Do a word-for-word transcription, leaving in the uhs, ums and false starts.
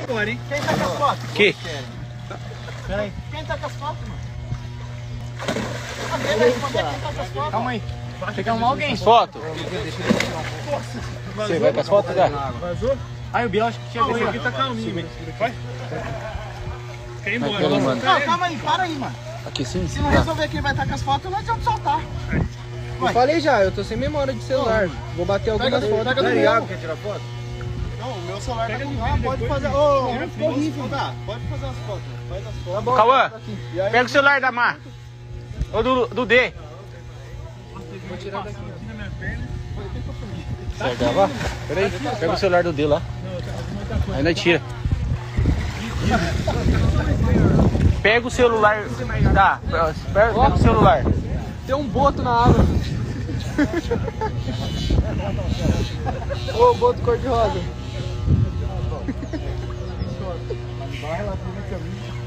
Agora, hein? Quem tá com as fotos? Que? Peraí. Quem tá com as fotos, mano? Quem vai responder quem tá com as fotos? Calma aí. Você quer arrumar alguém? As fotos? Você vai com as fotos, cara? Vazou? Aí o Biel acho que chegou aí. Aqui tá calminho, mano. Vai. Quer ir embora? Aquele, mano. Não, calma aí, para aí, mano. Aqui sim? Se não resolver quem vai estar com as fotos, não adianta soltar. Eu falei já, eu tô sem memória de celular. Vou bater algumas Pega do- fotos. pega do Tá meu. ligado? Quer tirar foto? Não, o meu celular Pega tá no com... Ah, vídeo pode depois, fazer... né? Ô, Pega ficou no horrível. Tá, pode fazer as fotos. Faz as fotos. Tá Cauã, pega o celular da Mar. Ou do, do D. Vou tirar daqui. Aqui na minha perna. Você vai gravar? Peraí, pega o celular do D lá. Aí nós tira. Pega o celular. Tá, pega, pega o celular. Tem um boto na água. Ô, boto cor-de-rosa. Vai lá, no caminho.